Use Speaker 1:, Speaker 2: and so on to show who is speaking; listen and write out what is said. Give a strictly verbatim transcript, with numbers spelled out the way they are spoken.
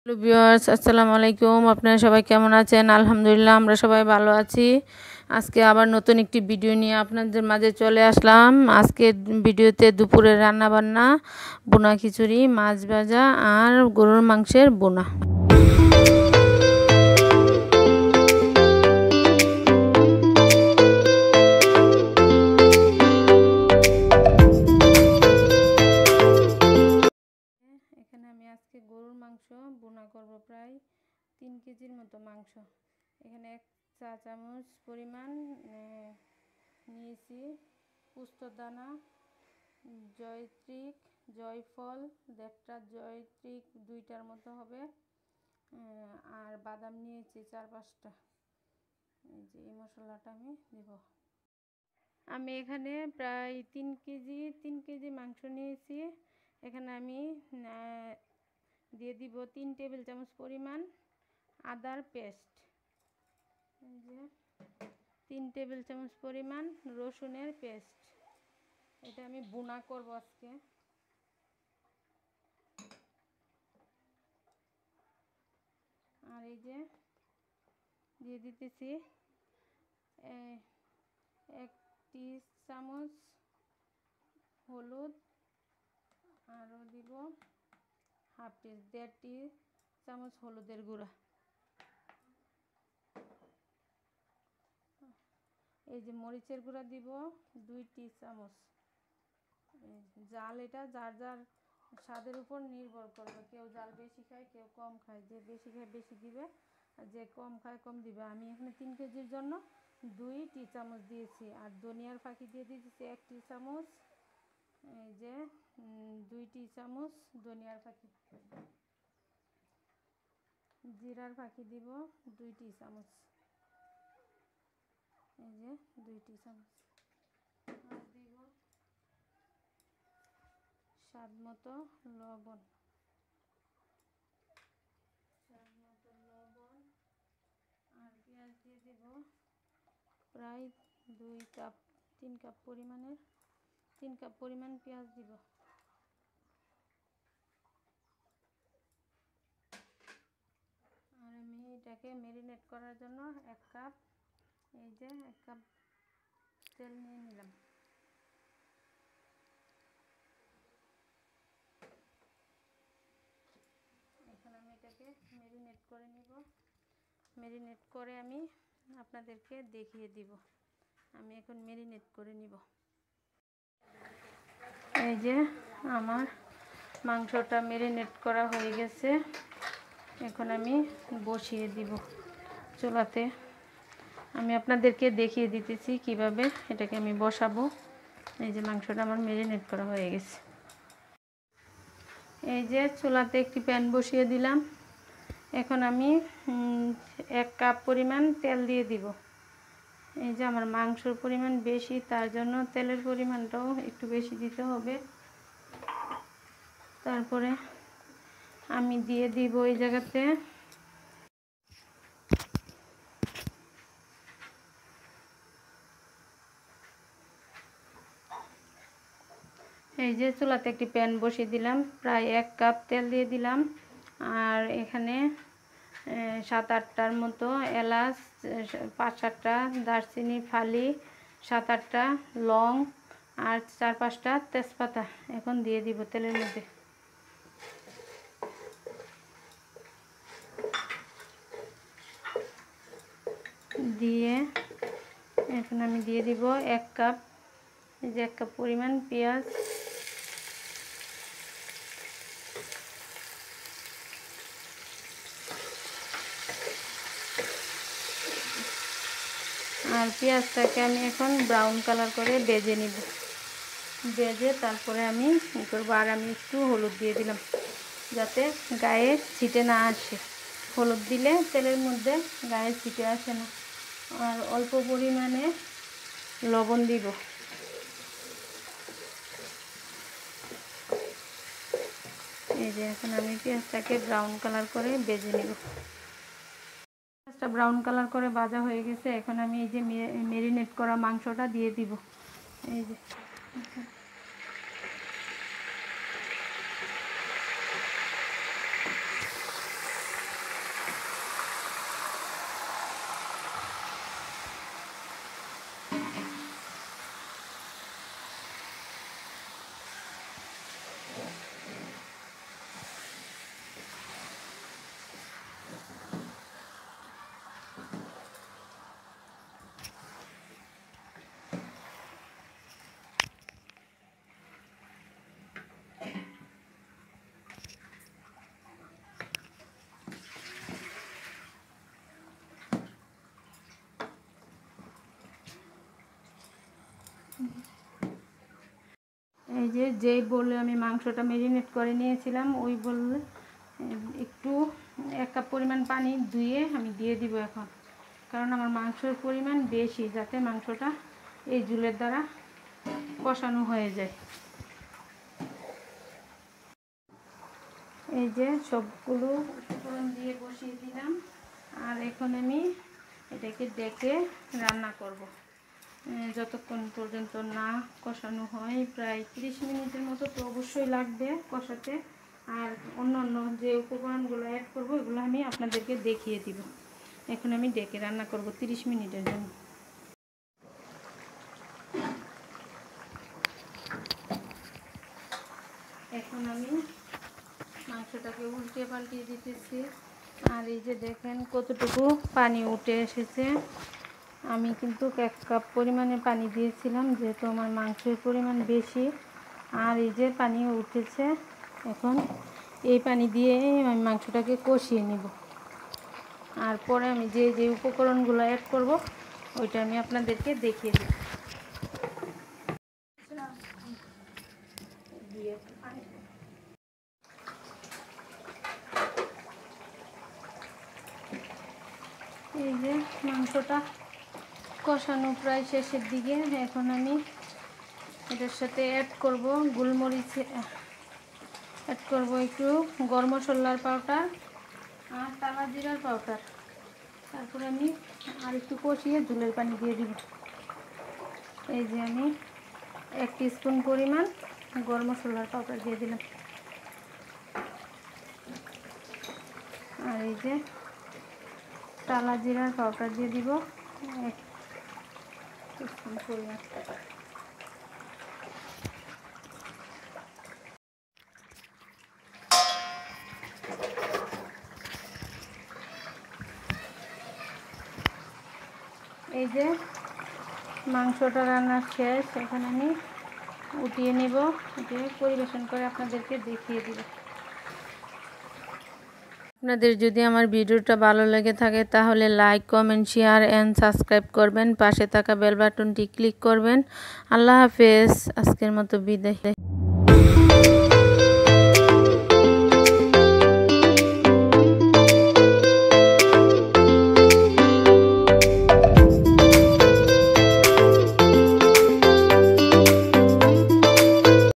Speaker 1: Hello viewers, আসসালামু আলাইকুম। আপনারা সবাই কেমন আছেন? আলহামদুলিল্লাহ, আমরা সবাই ভালো আছি। আজকে আবার নতুন একটি ভিডিও নিয়ে আপনাদের মাঝে চলে আসলাম। আজকে ভিডিওতে দুপুরের রান্নাবান্না, বোনা খিচুড়ি, মাছ ভাজা আর গরুর মাংসের বোনা। এখানে আমি আজকে গরুর মাংস বোনা করব, প্রায় তিন কেজির মতো মাংস। এখানে এক চা চামচ পরিমাণ নিয়েছি পোস্তর দানা, জয়ত্রিক, জয়ফল, দেড়টা জয়ত্রিক দুইটার মতো হবে, আর বাদাম নিয়েছি চার পাঁচটা। এই যে এই মশলাটা আমি দেব। আমি এখানে প্রায় তিন কেজি তিন কেজি মাংস নিয়েছি। এখানে আমি দিয়ে দিব তিন টেবিল চামচ পরিমাণ আদার পেস্ট, এই যে তিন টেবিল চামচ পরিমাণ রসুনের পেস্ট। এটা আমি বোনা করব আজকে। আর এই যে দিয়ে দিতেছি এক টি চামচ হলুদ, আরও দিব হাফ টি দেড় টি চামচ হলুদের গুঁড়া। এই যে মরিচের গুঁড়া দিব দুই টি চামচ। জাল এটা যার যার স্বাদের উপর নির্ভর করবে, কেউ জাল বেশি খায়, কেউ কম খায়। যে বেশি খায় বেশি দিবে, আর যে কম খায় কম দিবে। আমি এখানে তিন কেজির জন্য দুই টি চামচ দিয়েছি। আর ধনিয়ার ফাঁকি দিয়ে দিয়েছি এক টি চামচ। এই যে দুই টি চামচ ধনিয়ার ফাঁকি। জিরার ফাঁকি দিব দুই টি চামচ, এই যে দুই টি চামচ। আর দিব স্বাদ মতো লবণ, স্বাদ মতো লবণ। আর পেঁয়াজ দিয়ে দিব প্রায় দুই কাপ তিন কাপ পরিমাণের তিন কাপ পরিমাণ পেঁয়াজ দিব। আর আমি এটাকে ম্যারিনেট করার জন্য এক কাপ এই যে এক কাপ তেল নিয়ে নিলাম। এখন আমি এটাকে ম্যারিনেট করে নিব। ম্যারিনেট করে আমি আপনাদেরকে দেখিয়ে দিব। আমি এখন ম্যারিনেট করে নিব। এই যে আমার মাংসটা ম্যারিনেট করা হয়ে গেছে। এখন আমি বসিয়ে দিব চুলাতে। আমি আপনাদেরকে দেখিয়ে দিতেছি কিভাবে এটাকে আমি বসাবো। এই যে মাংসটা আমার ম্যারিনেট করা হয়ে গেছে। এই যে চুলাতে একটি প্যান বসিয়ে দিলাম। এখন আমি এক কাপ পরিমাণ তেল দিয়ে দিব। এই যে আমার মাংসর পরিমাণ বেশি, তার জন্য তেলের পরিমাণটাও একটু বেশি দিতে হবে। তারপরে আমি দিয়ে দিব এই জায়গাতে এই যে চুলাতে একটি প্যান বসিয়ে দিলাম, প্রায় এক কাপ তেল দিয়ে দিলাম। আর এখানে সাত আটটার মতো এলাচ, পাঁচ সাতটা দারচিনি ফালি, সাত আটটা লং আর চার পাঁচটা তেজপাতা এখন দিয়ে দিব তেলের মধ্যে। দিয়ে এখন আমি দিয়ে দিব এক কাপ এই যে এক কাপ পরিমাণ পেঁয়াজ। আর পেঁয়াজটাকে আমি এখন ব্রাউন কালার করে ভেজে নিব। ভেজে তারপরে আমি কী করবো, আর আমি একটু হলুদ দিয়ে দিলাম যাতে গায়ে ছিটে না আসে। হলুদ দিলে তেলের মধ্যে গায়ে ছিটে আসে না। আর অল্প পরিমাণে লবণ দিব। এই যে এখন আমি পেঁয়াজটাকে ব্রাউন কালার করে ভেজে নিব। পেঁয়াজটা ব্রাউন কালার করে ভাজা হয়ে গেছে। এখন আমি এই যে ম্যারিনেট করা মাংসটা দিয়ে দিব। এই যে এই যে যেই বলে আমি মাংসটা ম্যারিনেট করে নিয়েছিলাম ওই বলে একটু এক কাপ পরিমাণ পানি ধুয়ে আমি দিয়ে দিব এখন, কারণ আমার মাংসের পরিমাণ বেশি, যাতে মাংসটা এই ঝোলের দ্বারা কষানো হয়ে যায়। এই যে সবগুলো উপকরণ দিয়ে বসিয়ে দিলাম, আর এখন আমি এটাকে ডেকে রান্না করব যতক্ষণ পর্যন্ত না কষানো হয়। প্রায় তিরিশ মিনিটের মতো তো অবশ্যই লাগবে কষাতে। আর অন্য অন্য যে উপকরণগুলো অ্যাড করবো এগুলো আমি আপনাদেরকে দেখিয়ে দিব। এখন আমি ডেকে রান্না করব তিরিশ মিনিটের জন্য। এখন আমি মাংসটাকে উল্টে পাল্টিয়ে দিতেছি, আর এই যে দেখেন কতটুকু পানি উঠে এসেছে। আমি কিন্তু এক কাপ পরিমাণে পানি দিয়েছিলাম, যেহেতু আমার মাংসের পরিমাণ বেশি। আর এই যে পানি উঠেছে, এখন এই পানি দিয়ে আমি মাংসটাকে কষিয়ে নিব। আর পরে আমি যে যে উপকরণগুলো অ্যাড করব ওইটা আমি আপনাদেরকে দেখিয়ে দেব। এই যে মাংসটা কষানো প্রায় শেষের দিকে। এখন আমি এটার সাথে অ্যাড করব গোলমরিচ, অ্যাড করব একটু গরম মশলার পাউডার আর টালা জিরার পাউডার। তারপরে আমি আর একটু কষিয়ে ঝোলের পানি দিয়ে দিব। এই যে আমি এক টিস্পুন পরিমাণ গরম মশলার পাউডার দিয়ে দিলাম, আর এই যে টালা জিরার পাউডার দিয়ে দিব এক টিস্পুন পরিমাণ। এই যে মাংসটা রান্নার শেষ, এখন আমি উঠিয়ে নেব, উঠিয়ে পরিবেশন করে আপনাদেরকে দেখিয়ে দিব। আপনাদের যদি আমার ভিডিওটা ভালো লেগে থাকে তাহলে like, comment, share and subscribe করবেন। পাশে থাকা বেল বাটনটি ক্লিক করবেন। আল্লাহ হাফেজ, আজকের মতো বিদায়।